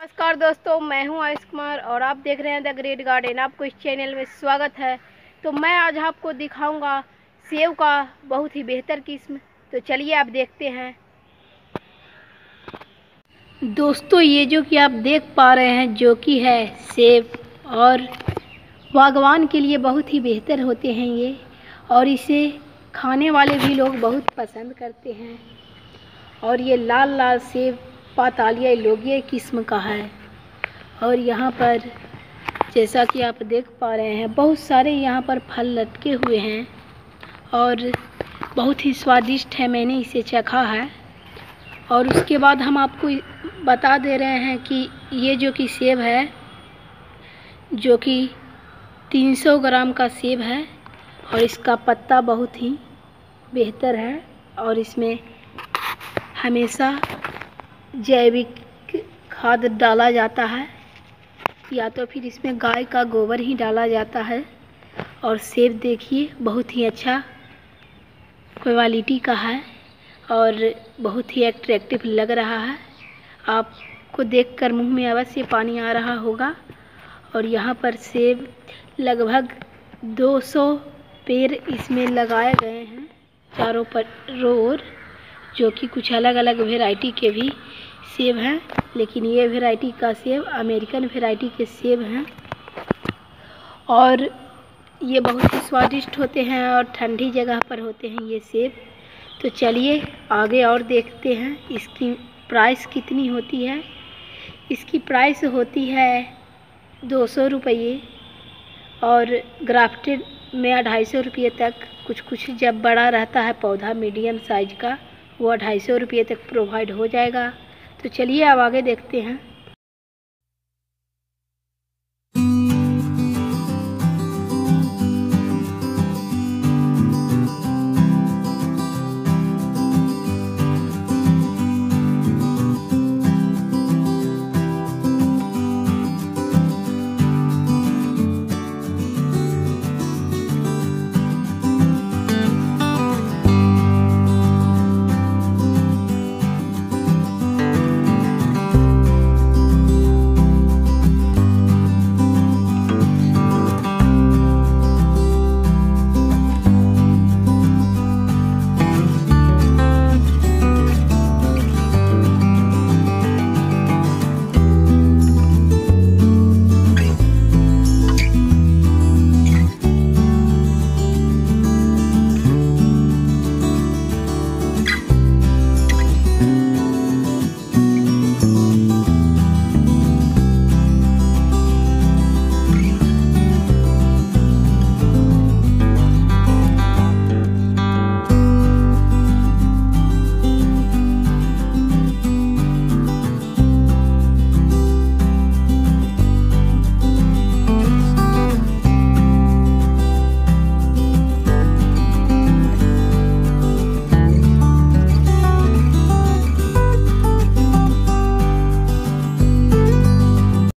नमस्कार दोस्तों, मैं हूं आयुष कुमार और आप देख रहे हैं द ग्रेट गार्डन। आपको इस चैनल में स्वागत है। तो मैं आज आपको दिखाऊंगा सेब का बहुत ही बेहतर किस्म। तो चलिए आप देखते हैं। दोस्तों, ये जो कि आप देख पा रहे हैं जो कि है सेब, और बागवान के लिए बहुत ही बेहतर होते हैं ये, और इसे खाने वाले भी लोग बहुत पसंद करते हैं। और ये लाल लाल सेब पातालिया लोगिया किस्म का है। और यहाँ पर जैसा कि आप देख पा रहे हैं बहुत सारे यहाँ पर फल लटके हुए हैं और बहुत ही स्वादिष्ट है। मैंने इसे चखा है। और उसके बाद हम आपको बता दे रहे हैं कि ये जो कि सेब है, जो कि 300 ग्राम का सेब है, और इसका पत्ता बहुत ही बेहतर है। और इसमें हमेशा जैविक खाद डाला जाता है, या तो फिर इसमें गाय का गोबर ही डाला जाता है। और सेब देखिए बहुत ही अच्छा क्वालिटी का है और बहुत ही अट्रैक्टिव लग रहा है। आपको देखकर मुंह में अवश्य पानी आ रहा होगा। और यहाँ पर सेब लगभग 200 पेड़ इसमें लगाए गए हैं चारों पर रोर, जो कि कुछ अलग अलग वैरायटी के भी सेब हैं, लेकिन ये वैरायटी का सेब अमेरिकन वैरायटी के सेब हैं और ये बहुत ही स्वादिष्ट होते हैं और ठंडी जगह पर होते हैं ये सेब। तो चलिए आगे और देखते हैं इसकी प्राइस कितनी होती है। इसकी प्राइस होती है 200 रुपये, और ग्राफ्टेड में 250 रुपये तक। कुछ जब बड़ा रहता है पौधा मीडियम साइज का, वो 250 रुपये तक प्रोवाइड हो जाएगा। तो चलिए अब आगे देखते हैं।